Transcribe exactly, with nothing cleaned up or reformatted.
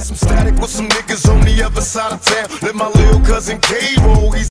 some static with some niggas on the other side of town. Let my little cousin K roll. He's